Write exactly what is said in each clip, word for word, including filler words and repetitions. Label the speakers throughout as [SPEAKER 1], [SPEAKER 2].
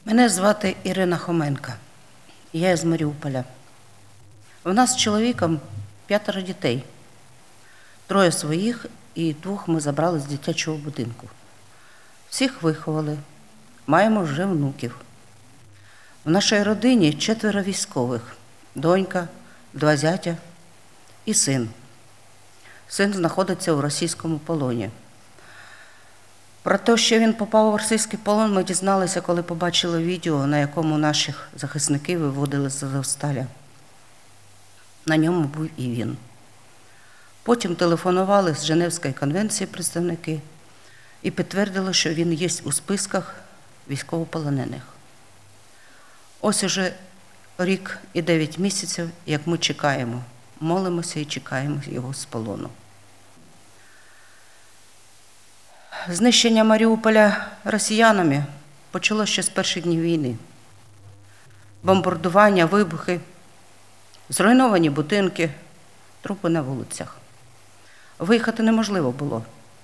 [SPEAKER 1] Мене звати Ірина Хоменко. Я з Маріуполя. У нас з чоловіком п'ятеро дітей. Троє своїх і двох ми забрали з дитячого будинку. Всіх виховали. Маємо вже внуків. В нашій родині четверо військових. Донька, два зятя і син. Син знаходиться у російському полоні. Про те, що він попав у російський полон, ми дізналися, коли побачили відео, на якому наших захисників виводили з Азовсталя. На ньому був і він. Потім телефонували з Женевської конвенції представники і підтвердили, що він є у списках військовополонених. Ось уже рік і дев'ять місяців, як ми чекаємо, молимося і чекаємо його з полону. Знищення Маріуполя росіянами почалося ще з перших днів війни. Бомбардування, вибухи, зруйновані будинки, трупи на вулицях. Виїхати неможливо було.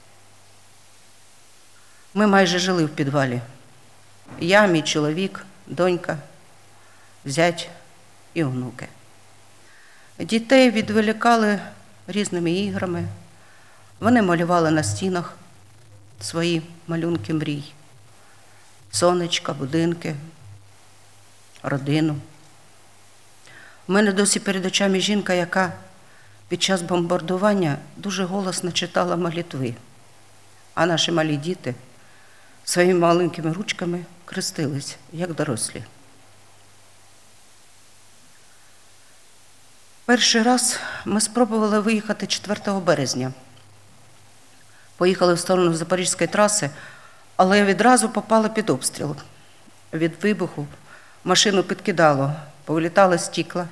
[SPEAKER 1] Ми майже жили в підвалі. Я, мій чоловік, донька, зять і онуки. Дітей відволікали різними іграми. Вони малювали на стінах свої малюнки мрій. Сонечка, будинки, родину. У мене досі перед очами жінка, яка під час бомбардування дуже голосно читала молитви. А наші малі діти своїми маленькими ручками крестились, як дорослі. Перший раз ми спробували виїхати четвертого березня. Поїхали в сторону Запорізької траси, але відразу попали під обстріл. Від вибуху машину підкидало, повилітали стекла.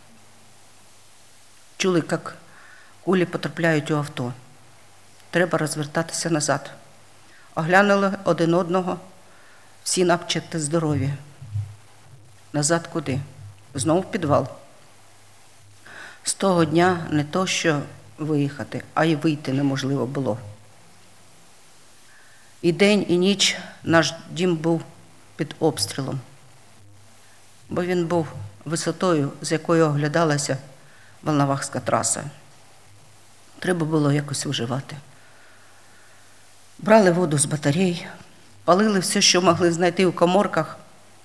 [SPEAKER 1] Чули, як кулі потрапляють у авто. Треба розвертатися назад. Оглянули один одного, всі начебто здорові. Назад куди? Знову в підвал. З того дня не то, що виїхати, а й вийти неможливо було. І день, і ніч наш дім був під обстрілом, бо він був висотою, з якою оглядалася Волновахська траса. Треба було якось виживати. Брали воду з батарей, палили все, що могли знайти у каморках,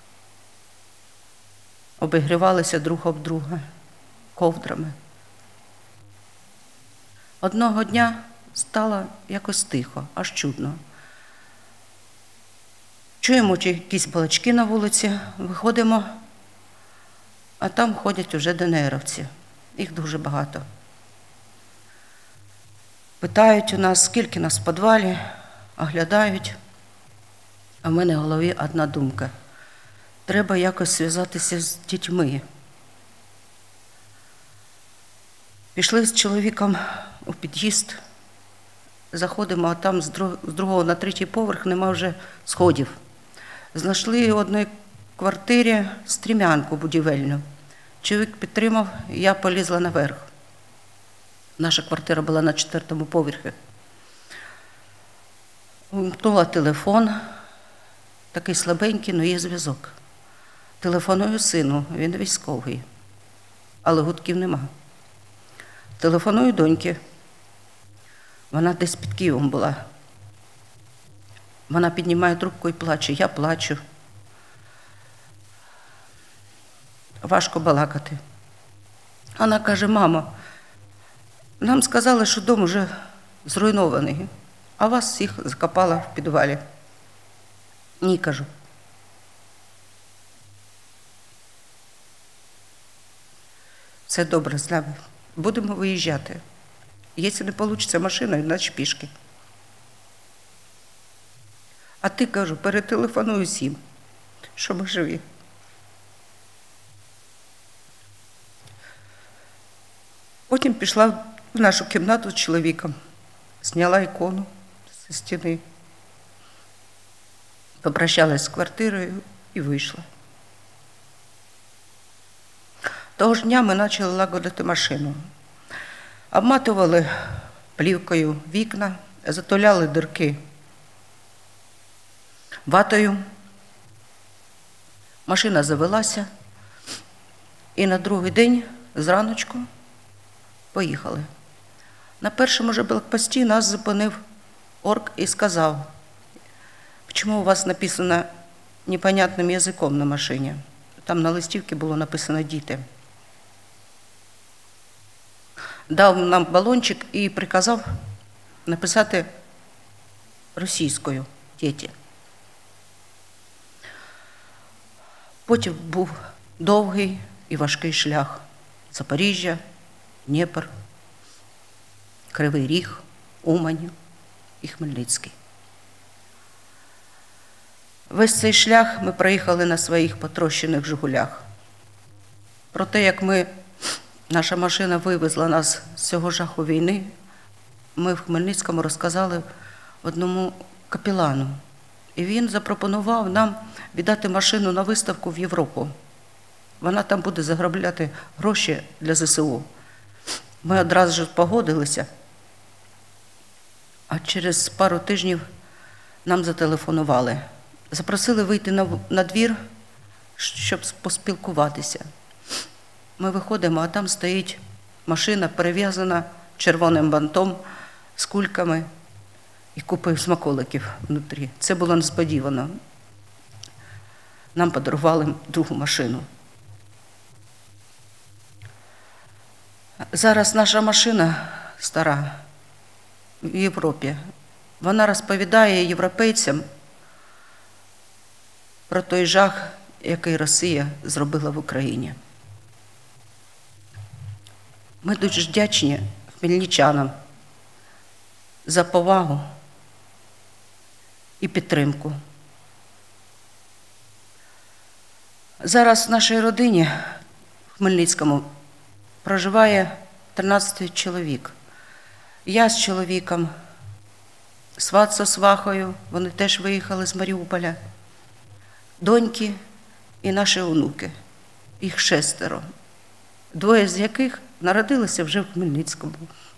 [SPEAKER 1] обігрівалися друг об друга ковдрами. Одного дня стало якось тихо, аж чудно. Чуємо якісь балачки на вулиці, виходимо, а там ходять уже ДНРовці. Їх дуже багато. Питають у нас, скільки нас в підвалі, оглядають. А в мене в голові одна думка. Треба якось зв'язатися з дітьми. Пішли з чоловіком у під'їзд, заходимо, а там з другого на третій поверх нема вже сходів. Знайшли в одній квартирі стрімянку будівельну. Чоловік підтримав, я полізла наверх. Наша квартира була на четвертому поверхі. Вимкнула телефон, такий слабенький, але є зв'язок. Телефоную сину, він військовий, але гудків нема. Телефоную доньки. Вона десь під Києвом була. Вона піднімає трубку і плаче. Я плачу. Важко балакати. Вона каже: мамо, нам сказали, що дом вже зруйнований, а вас всіх закопала в підвалі. Ні, кажу. Все добре з нами. Будемо виїжджати. Якщо не вийде машиною, значить пішки. А ти, кажу, перетелефоную всім, що ми живі. Потім пішла в нашу кімнату з чоловіком, зняла ікону зі стіни, попрощалась з квартирою і вийшла. Того ж дня ми почали лагодити машину. Обматували плівкою вікна, затуляли дірки ватою, Машина завелася, і на другий день зраночку поїхали. На першому же блокпості нас зупинив орк і сказав: «Чому у вас написано непонятним язиком на машині?» Там на листівці було написано «Діти». Дав нам балончик і приказав написати російською «Діти». Потім був довгий і важкий шлях. Запоріжжя, Дніпр, Кривий Ріг, Умань і Хмельницький. Весь цей шлях ми проїхали на своїх потрощених «Жигулях». Про те, як ми, наша машина вивезла нас з цього жаху війни, ми в Хмельницькому розказали одному капелану. І він запропонував нам віддати машину на виставку в Європу. Вона там буде заробляти гроші для зе се у. Ми одразу ж погодилися, а через пару тижнів нам зателефонували. Запросили вийти на, на двір, щоб поспілкуватися. Ми виходимо, а там стоїть машина, перев'язана червоним бантом з кульками і купою смаколиків внутрі. Це було несподівано. Нам подарували другу машину. Зараз наша машина стара в Європі. Вона розповідає європейцям про той жах, який Росія зробила в Україні. Ми дуже вдячні хмельничанам за повагу і підтримку. Зараз в нашій родині в Хмельницькому проживає тринадцять чоловік. Я з чоловіком, сват зі свахою, вони теж виїхали з Маріуполя, доньки і наші онуки, їх шестеро, двоє з яких народилися вже в Хмельницькому.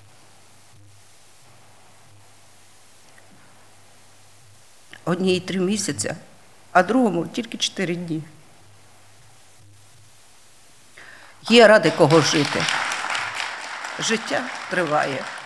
[SPEAKER 1] Одній три місяці, а другому тільки чотири дні. Є ради кого жити. Життя триває.